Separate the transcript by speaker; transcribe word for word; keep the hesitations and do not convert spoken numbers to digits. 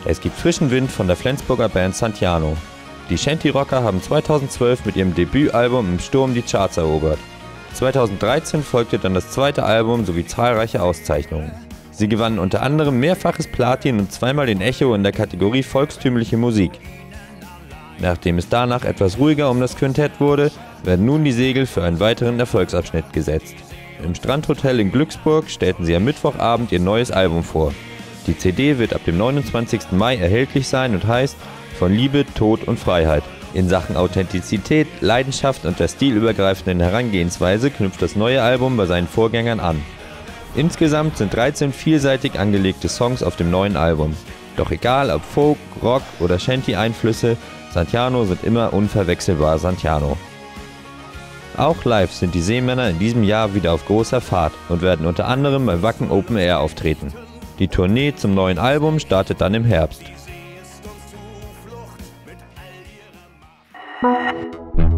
Speaker 1: Es gibt frischen Wind von der Flensburger Band Santiano. Die Shanty-Rocker haben zweitausendzwölf mit ihrem Debütalbum im Sturm die Charts erobert. zweitausenddreizehn folgte dann das zweite Album sowie zahlreiche Auszeichnungen. Sie gewannen unter anderem mehrfaches Platin und zweimal den Echo in der Kategorie Volkstümliche Musik. Nachdem es danach etwas ruhiger um das Quintett wurde, werden nun die Segel für einen weiteren Erfolgsabschnitt gesetzt. Im Strandhotel in Glücksburg stellten sie am Mittwochabend ihr neues Album vor. Die C D wird ab dem neunundzwanzigsten Mai erhältlich sein und heißt Von Liebe, Tod und Freiheit. In Sachen Authentizität, Leidenschaft und der stilübergreifenden Herangehensweise knüpft das neue Album bei seinen Vorgängern an. Insgesamt sind dreizehn vielseitig angelegte Songs auf dem neuen Album. Doch egal ob Folk, Rock oder Shanty-Einflüsse, Santiano sind immer unverwechselbar Santiano. Auch live sind die Seemänner in diesem Jahr wieder auf großer Fahrt und werden unter anderem bei Wacken Open Air auftreten. Die Tournee zum neuen Album startet dann im Herbst.